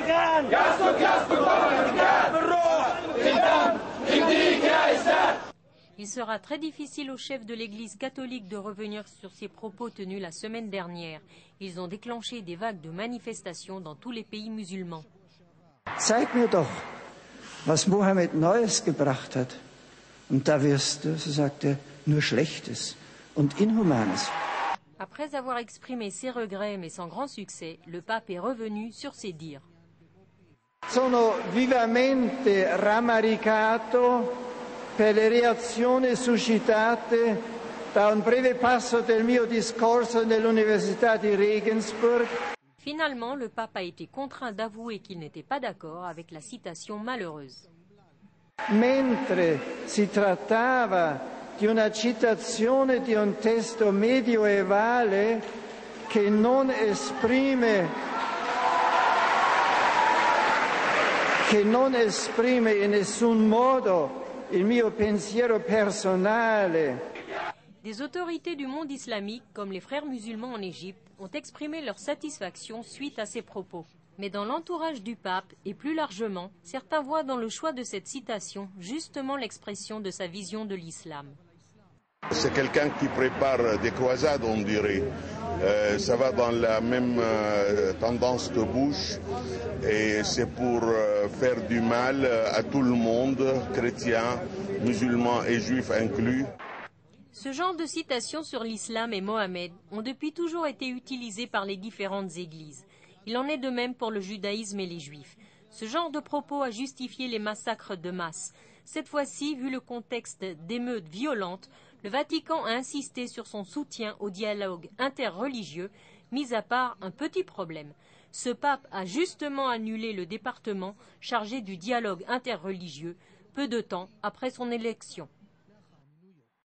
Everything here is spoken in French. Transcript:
Il sera très difficile au chef de l'Église catholique de revenir sur ses propos tenus la semaine dernière. Ils ont déclenché des vagues de manifestations dans tous les pays musulmans. Zeig mir doch, was Mohammed Neues gebracht hat. Und da wirst du, so sagt er, nur Schlechtes und Inhumanes. Après avoir exprimé ses regrets, mais sans grand succès, le pape est revenu sur ses dires. Sono vivamente rammaricato per le reazioni suscitate da un breve passo del mio discorso nell'Università di Regensburg. Finalement, le pape a été contraint d'avouer qu'il n'était pas d'accord avec la citation malheureuse. Mentre si trattava di una citazione di un testo medioevale che non esprime in nessun modo il mio pensiero personale. Des autorités du monde islamique, comme les frères musulmans en Égypte, ont exprimé leur satisfaction suite à ces propos. Mais dans l'entourage du pape, et plus largement, certains voient dans le choix de cette citation justement l'expression de sa vision de l'islam. C'est quelqu'un qui prépare des croisades, on dirait. Ça va dans la même tendance que Bush, et c'est pour faire du mal à tout le monde, chrétiens, musulmans et juifs inclus. Ce genre de citations sur l'islam et Mohammed ont depuis toujours été utilisées par les différentes églises. Il en est de même pour le judaïsme et les juifs. Ce genre de propos a justifié les massacres de masse. Cette fois-ci, vu le contexte d'émeutes violentes, le Vatican a insisté sur son soutien au dialogue interreligieux, mis à part un petit problème. Ce pape a justement annulé le département chargé du dialogue interreligieux, peu de temps après son élection.